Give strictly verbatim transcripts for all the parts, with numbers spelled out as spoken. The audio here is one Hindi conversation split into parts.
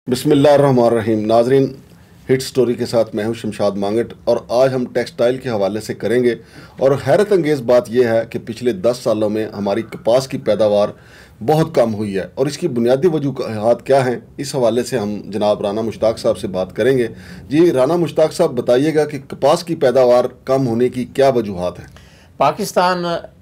बिस्मिल्लाहिर्रहमानिर्रहीम। नाजरीन, हिट स्टोरी के साथ मैं हूं शमशाद मांगट और आज हम टेक्सटाइल के हवाले से करेंगे। और हैरत अंगेज़ बात यह है कि पिछले दस सालों में हमारी कपास की पैदावार बहुत कम हुई है और इसकी बुनियादी वजूहात क्या हैं, इस हवाले से हम जनाब राना मुश्ताक साहब से बात करेंगे। जी राना मुश्ताक साहब, बताइएगा कि कपास की पैदावार कम होने की क्या वजूहात हैं। पाकिस्तान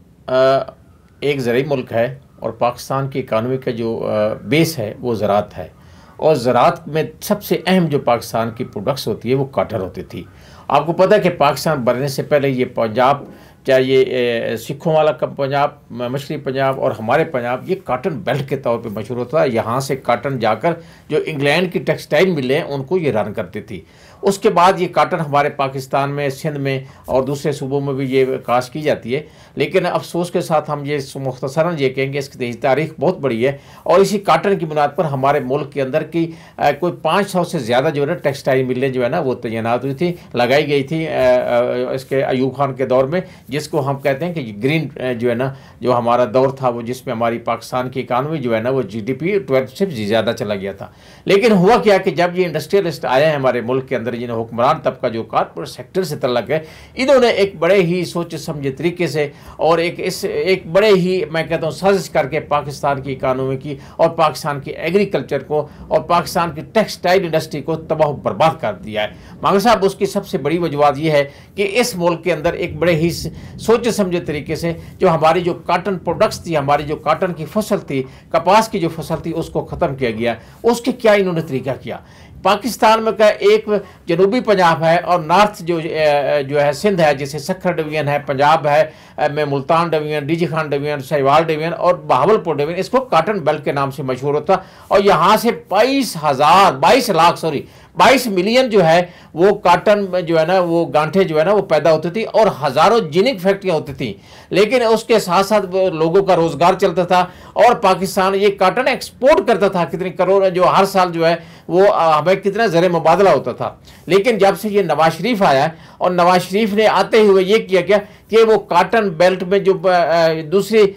एक ज़रूरी मुल्क है और पाकिस्तान की इकानमी का जो बेस है वो ज़राअत है, और ज़राअत में सबसे अहम जो पाकिस्तान की प्रोडक्ट्स होती है वो काटन होती थी। आपको पता है कि पाकिस्तान बनने से पहले ये पंजाब, चाहे ये सिखों वाला पंजाब, मछली पंजाब और हमारे पंजाब, ये काटन बेल्ट के तौर पे मशहूर होता है। यहाँ से काटन जाकर जो इंग्लैंड की टेक्सटाइल मिलें उनको ये रन करती थी। उसके बाद ये काटन हमारे पाकिस्तान में, सिंध में और दूसरे सूबों में भी ये काश्त की जाती है। लेकिन अफसोस के साथ हम ये मुख्तसरन ये कहेंगे इसकी तारीख बहुत बड़ी है और इसी काटन की बुनियाद पर हमारे मुल्क के अंदर की आ, कोई पाँच सौ से ज़्यादा जो है ना टेक्सटाइल मिलें जो है ना वो तैनात हुई थी, लगाई गई थी आ, आ, इसके अयूब खान के दौर में, जिसको हम कहते हैं कि ग्रीन जो है ना जो हमारा दौर था वो, जिसमें हमारी पाकिस्तान की इकानमी जो है ना वो जी डी पी ट्वेल्व से ज़्यादा चला गया था। लेकिन हुआ क्या कि जब ये इंडस्ट्रियलिस्ट आए हैं हमारे मुल्क के अंदर, जिन्हें हुक्मरान तबका जो कारपोरेट सेक्टर से तल्लक है, इन्होंने एक बड़े ही सोचे समझे तरीके से और एक इस एक बड़े ही मैं कहता हूँ साजिश करके पाकिस्तान की इकानमी की और पाकिस्तान की एग्रीकल्चर को और पाकिस्तान की टेक्सटाइल इंडस्ट्री को तबाह बर्बाद कर दिया है। मांग साहब, उसकी सबसे बड़ी वजूहत यह है कि इस मुल्क के अंदर एक बड़े ही सोचे समझे तरीके से जो हमारी जो काटन प्रोडक्ट्स थी, हमारी जो काटन की फसल थी, कपास की जो फसल थी, उसको ख़त्म किया गया। उसके क्या इन्होंने तरीका किया। पाकिस्तान में का एक जनूबी पंजाब है और नॉर्थ जो जो है सिंध है, जैसे सखर डिवीजन है, पंजाब है में Multan division, DG Khan division, Sahiwal division और बहावलपुर डिवीजन, इसको काटन बेल्ट के नाम से मशहूर होता। और यहाँ से बाईस हज़ार बाईस लाख सॉरी बाईस मिलियन जो है वो काटन जो है ना वो गांठे जो है ना वो पैदा होती थी और हज़ारों जिनिक फैक्ट्रियाँ होती थी। लेकिन उसके साथ साथ लोगों का रोज़गार चलता था और पाकिस्तान ये काटन एक्सपोर्ट करता था कितनी करोड़, जो हर साल जो है वो हमें कितना ज़र मुबादला होता था। लेकिन जब से ये नवाज शरीफ आया और नवाज शरीफ ने आते हुए ये किया क्या कि वो काटन बेल्ट में जो दूसरी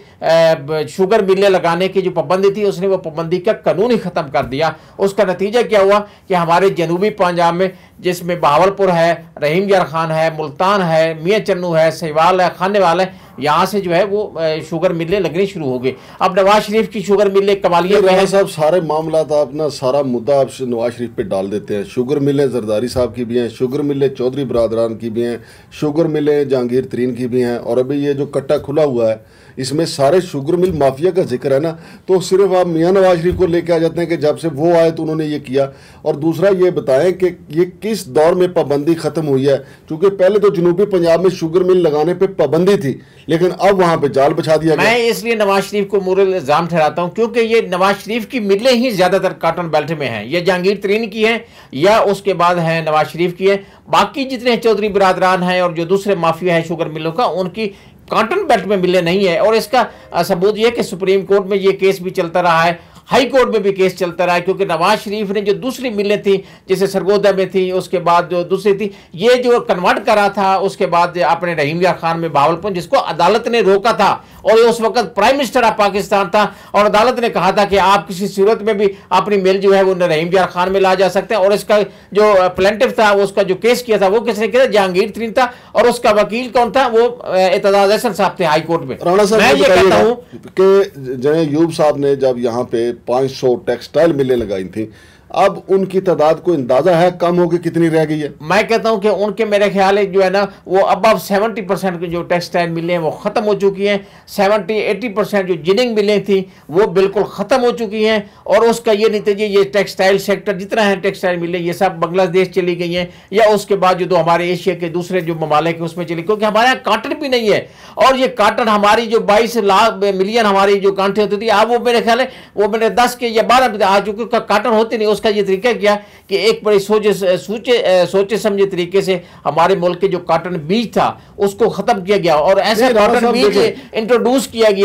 शुगर मिलें लगाने की जो पाबंदी थी, उसने वो पाबंदी का कानून ही ख़त्म कर दिया। उसका नतीजा क्या हुआ कि हमारे जनूबी पंजाब में, जिसमें बहावलपुर है, रहीम यार खान है, मुल्तान है, मियाँ चन्नू है, सहीवाल है, खानेवाल है, यहाँ से जो है वो शुगर मिलें लगनी शुरू हो गई। अब नवाज शरीफ की शुगर मिलें कमालिया में है। साहब, सारे मामला तो अपना सारा मुद्दा आप नवाज शरीफ पे डाल देते हैं। शुगर मिलें जरदारी साहब की भी हैं, शुगर मिलें चौधरी बरादरान की भी हैं, शुगर मिलें जहांगीर तरीन की भी हैं, और अभी ये जो कट्टा खुला हुआ है इसमें सारे शुगर मिल माफिया का जिक्र है ना। तो सिर्फ आप मियाँ नवाज शरीफ को लेके आ जाते हैं कि जब से वो आए तो उन्होंने ये किया। और दूसरा ये बताएं कि ये किस दौर में पाबंदी खत्म हुई है, क्योंकि पहले तो जनूबी पंजाब में शुगर मिल लगाने पे पाबंदी थी, लेकिन अब वहां पे जाल बिछा दिया गया। मैं इसलिए नवाज शरीफ को मोरल इल्जाम ठहराता हूं क्योंकि ये नवाज शरीफ की मिलें ही ज्यादातर काटन बेल्ट में हैं। ये जहांगीर तरीन की है या उसके बाद है नवाज शरीफ की है। बाकी जितने चौधरी बरादरान हैं और जो दूसरे माफिया है शुगर मिलों का, उनकी काटन बेल्ट में मिलें नहीं है। और इसका सबूत यह कि सुप्रीम कोर्ट में ये केस भी चलता रहा है, हाई कोर्ट में भी केस चलता रहा है, क्योंकि नवाज शरीफ ने जो दूसरी मिलें थी, जैसे सरगोदा में थी, उसके बाद जो दूसरी थी, ये जो कन्वर्ट करा था उसके बाद अपने रहीम यार खान में बहावलपुर, जिसको अदालत ने रोका था और उस वक्त प्राइम मिनिस्टर ऑफ पाकिस्तान था और अदालत ने कहा था कि आप किसी सूरत में भी अपनी मिल जो है वो रहीम यार खान में ला जा सकते हैं। और इसका जो प्लेंटिफ था, उसका जो केस किया था वो किसने किया था? जहांगीर तरीन था। और उसका वकील कौन था? वो एतजाज अहसन साहब थे हाई कोर्ट में। मैं ये कहता हूँ कि जय अयूब साहब ने जब यहाँ पे पाँच सौ टेक्सटाइल मिलें लगाई थी, अब उनकी तादाद को अंदाजा है कम होकर कितनी रह गई है? मैं कहता हूं कि उनके मेरे ख्याल है जो है ना वो अब सेवेंटी परसेंट की जो टेक्सटाइल मिलें वो ख़त्म हो चुकी हैं। सेवेंटी एटी परसेंट जो जिनिंग मिलें थी वो बिल्कुल ख़त्म हो चुकी हैं। और उसका ये नतीजे, ये टेक्सटाइल सेक्टर जितना है टेक्सटाइल मिलें ये सब बांग्लादेश चली गई हैं, या उसके बाद जो दो हमारे एशिया के दूसरे जो ममालिक उसमें चली, क्योंकि हमारे यहाँ काटन भी नहीं है। और ये काटन हमारी जो बाईस लाख मिलियन हमारी जो गांठें होती थी, अब वो मेरे ख्याल है वो मेरे दस के या बारह आ चुके काटन होती नहीं। उसका ये तरीका किया कि एक बड़ी सोचे सोचे सोचे समझे तरीके से हमारे मुल्क के जो काटन बीज था उसको खत्म किया गया और ऐसा काटन बीज इंट्रोड्यूस किया गया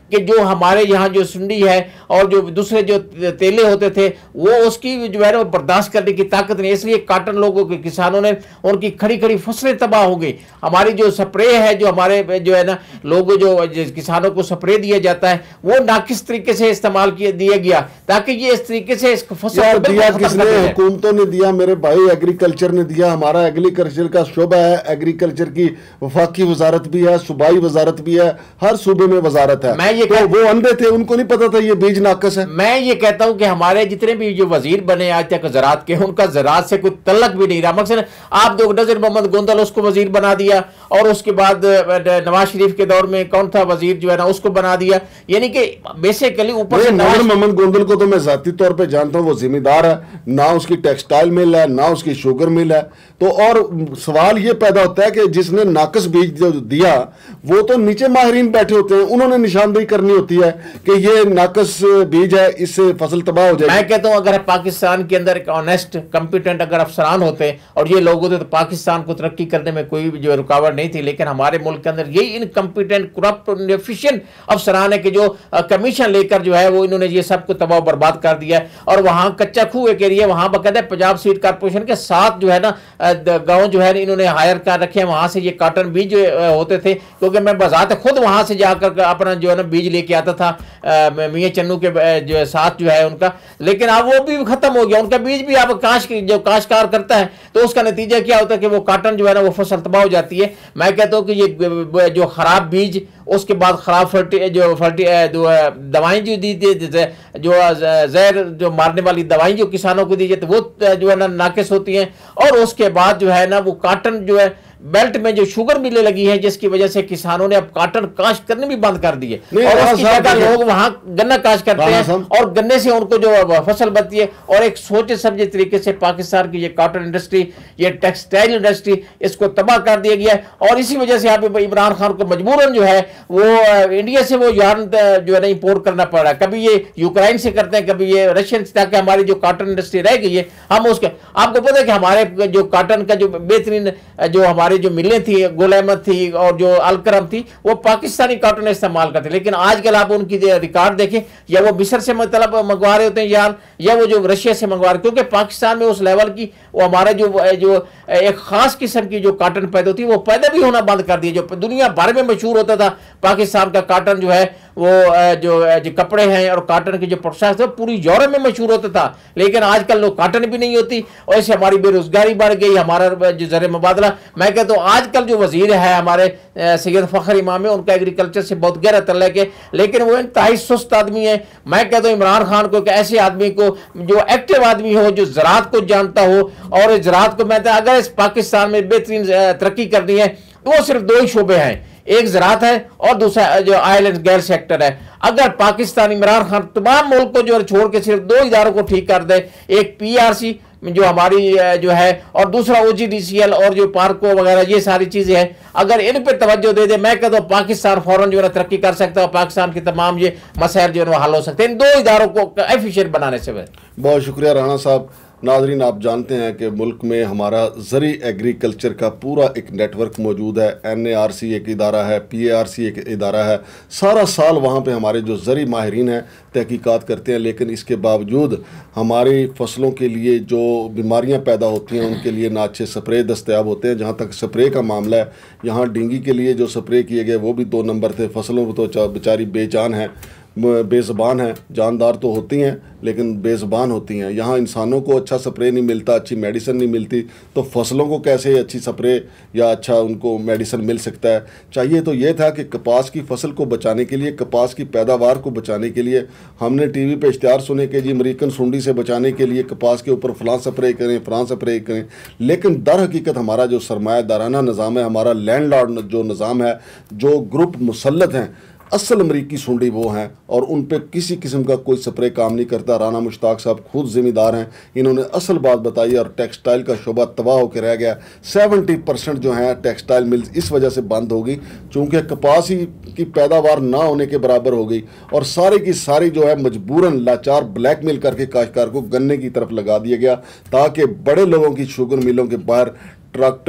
कि जो हमारे यहाँ जो सुंडी है और जो दूसरे जो तेले होते थे वो उसकी जो है ना बर्दाश्त करने की ताकत नहीं, इसलिए काटन लोगों के किसानों ने उनकी खड़ी खड़ी फसलें तबाह हो गई। हमारी जो स्प्रे है, जो हमारे जो है ना लोग जो किसानों को स्प्रे दिया जाता है वो नाकिस तरीके से इस्तेमाल किया दिया गया, ताकि ये इस तरीके से इस फसल दिया किसने? हुकूमतों ने दिया मेरे भाई, एग्रीकल्चर ने दिया। हमारा एग्रीकल्चर का शोबा है, एग्रीकल्चर की वफाकी वजारत भी है, सूबाई वजारत भी है, हर सूबे में वजारत है। मैं ये तो वो अंधे थे, उनको नहीं पता था ये बीज नाकस है। मैं ये कहता हूं कि हमारे जितने भी जो वजीर बने आज तक ज़राअत के, उनका ज़राअत से कोई तल्लक भी नहीं रहा। मकसद आप दो नज़ीर मोहम्मद गोंदल उसको वजीर बना दिया, और उसके बाद नवाज शरीफ के दौर में कौन था वजीर जो है ना उसको बना दिया, यानी कि बेसिकली ऊपर से नवाज मोहम्मद गोंदल को तो मैं जाती तौर पे जानता हूं, वो जिम्मेदार है, ना उसकी टेक्सटाइल मिल है ना उसकी शुगर मिल है। तो और सवाल ये पैदा होता है कि जिसने नाकस बीज जो दिया वो तो नीचे माहिरीन बैठे होते हैं, उन्होंने निशानदेही करनी होती है कि ये नाकस बीज है, इससे फसल तबाह हो जाएगी। मैं कहता हूं अगर पाकिस्तान के अंदर एक ऑनेस्ट कंपिटेंट अगर अफसरान होते और ये लोग होते तो पाकिस्तान को तरक्की करने में कोई जो रुकावट नहीं थी। लेकिन हमारे मुल्क के अंदर यही इनकम्पिटेंट करप्ट इनएफिशिएंट अफसरान है कि जो कमीशन लेकर जो है वो इन्होंने ये सब को तबाह बर्बाद कर दिया। और वहां कच्चा खूह एक एरिया, वहां बकायदा पंजाब सीड कारपोरेशन के साथ जो है ना गांव जो है इन्होंने हायर कर रखे हैं, वहां से ये कॉटन बीज होते थे, क्योंकि मैं बाज़ात खुद वहां से जाकर अपना जो है ना बीज लेके आता था मियां चन्नू के जो साथ जो है उनका। लेकिन अब वो भी खत्म हो गया, उनका बीज भी अब काश जो काश्तकार करता है तो उसका नतीजा क्या होता है कि वो कॉटन जो है ना वो फसल तबाह हो जाती है। मैं कहता हूँ कि ये जो खराब बीज, उसके बाद खराब फर्टी जो फर्टी दवाएं जो दी जो जहर जो मारने वाली दवाएं जो किसानों को दी जाती वो जो है ना नाकिस होती हैं। और उसके बाद जो है ना वो कॉटन जो है बेल्ट में जो शुगर मिलने लगी है, जिसकी वजह से किसानों ने अब कॉटन काश्त करने भी बंद कर दिए और उसकी जगह लोग वहां गन्ना काश्त करते हैं और गन्ने से उनको जो फसल बनती है। और एक सोचे समझे तरीके से पाकिस्तान की ये कॉटन इंडस्ट्री, ये टेक्सटाइल इंडस्ट्री, इसको तबाह कर दिया गया है। और इसी वजह से यहाँ पे इमरान खान को मजबूरन जो है वो इंडिया से वो यार्न जो है ना इंपोर्ट करना पड़ रहा है। कभी ये यूक्रेन से करते हैं, कभी ये रशियन से, ताकि हमारी जो कॉटन इंडस्ट्री रह गई है हम उसके। आपको पता है कि हमारे जो कॉटन का जो बेहतरीन जो हमारे जो मिलें थी, गुल अहमद थी और जो अलकरम थी, वो पाकिस्तानी कॉटन इस्तेमाल करते। लेकिन आजकल आप उनकी रिकॉर्ड देखें, या वो मिस्र से मतलब मंगवा रहे होते हैं यार, या वो जो रशिया से मंगवा रहे, क्योंकि पाकिस्तान में उस लेवल की वो हमारा जो जो एक खास किस्म की जो कॉटन पैदा होती है वो पैदा भी होना बंद कर दिया। जो दुनिया भर में मशहूर होता था पाकिस्तान का कॉटन जो है, वो जो, जो कपड़े हैं और कॉटन के जो प्रोसेस है पूरी यूरोप में मशहूर होता था। लेकिन आजकल लोग कॉटन भी नहीं होती और इससे हमारी बेरोजगारी बढ़ गई, हमारा जो ज़र मुबादला। मैं कहता हूँ आजकल जो वजीर है हमारे सैयद फखर इमाम है, उनका एग्रीकल्चर से बहुत गहरा तल्लुक है, लेकिन वो इंतहाई सुस्त आदमी है। मैं कहता हूँ इमरान खान को कि ऐसे आदमी को जो एक्टिव आदमी हो, जो ज़राअत को जानता हो, और ज़राअत को मैं अगर इस पाकिस्तान में बेहतरीन तरक्की करनी है तो वो सिर्फ दो ही शोबे हैं, एक ज़राअत है और दूसरा जो ऑयल एंड गैस सेक्टर है। अगर पाकिस्तान इमरान खान तमाम मुल्क को जो छोड़ के सिर्फ दो इदारों को ठीक कर दे, एक पी आर सी जो हमारी जो है और दूसरा ओ जी डी सी एल और जो पार्को वगैरह ये सारी चीजें हैं, अगर इन पे तवज्जो दे दे, मैं कहता हूँ पाकिस्तान फौरन जो है तरक्की कर सकता है, पाकिस्तान के तमाम ये मसाइल जो है हल हो सकते हैं इन दो इदारों को एफिशिएंट बनाने से। बहुत शुक्रिया राणा साहब। नाजरीन, आप जानते हैं कि मुल्क में हमारा ज़री एग्रीकल्चर का पूरा एक नेटवर्क मौजूद है। एन ए आर सी एक इदारा है, पी ए आर सी एक इदारा है। सारा साल वहाँ पे हमारे जो ज़री माहिरीन हैं तहकीकात करते हैं, लेकिन इसके बावजूद हमारी फसलों के लिए जो बीमारियाँ पैदा होती हैं उनके लिए ना अच्छे स्प्रे दस्तयाब होते हैं। जहाँ तक स्प्रे का मामला है, यहाँ डींगी के लिए जो स्प्रे किए गए वो भी दो नंबर थे। फसलों को तो बेचारी बेजान है, बेज़बान है, जानदार तो होती हैं लेकिन बेज़बान होती हैं। यहाँ इंसानों को अच्छा स्प्रे नहीं मिलता, अच्छी मेडिसिन नहीं मिलती, तो फसलों को कैसे अच्छी स्प्रे या अच्छा उनको मेडिसिन मिल सकता है। चाहिए तो ये था कि कपास की फसल को बचाने के लिए, कपास की पैदावार को बचाने के लिए हमने टीवी पे इश्तिहार सुने कि जी अमेरिकन सुंडी से बचाने के लिए कपास के ऊपर फलां स्प्रे करें, फलां स्प्रे करें। लेकिन दर हकीकत हमारा जो सरमायादाराना निज़ाम है, हमारा लैंडलॉर्ड जो निज़ाम है, जो ग्रुप मुसल्लत हैं, असल अमरीकी सुंडी वो हैं और उन पे किसी किस्म का कोई स्प्रे काम नहीं करता। राना मुश्ताक साहब खुद ज़िम्मेदार हैं, इन्होंने असल बात बताई और टेक्सटाइल का शोबा तबाह होकर रह गया। सेवेंटी परसेंट जो है टेक्सटाइल मिल्स इस वजह से बंद हो गई चूँकि कपास ही की पैदावार ना होने के बराबर हो गई और सारी की सारी जो है मजबूरन लाचार ब्लैक मेल करके काश्तकार को गन्ने की तरफ लगा दिया गया ताकि बड़े लोगों की शुगर मिलों के बाहर ट्रैक्टर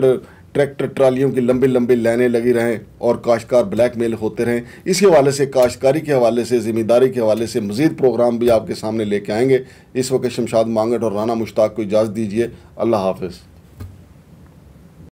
ट्रैक्टर ट्रालियों की लंबी लंबी लाइनें लगी रहें और काश्तकार ब्लैकमेल होते रहें। इसी हवाले से, काश्तकारी के हवाले से, ज़िम्मेदारी के हवाले से मज़ीद प्रोग्राम भी आपके सामने लेके आएंगे। इस वक्त शमशाद मांगट और राना मुश्ताक को इजाज़त दीजिए। अल्लाह हाफ़िज़।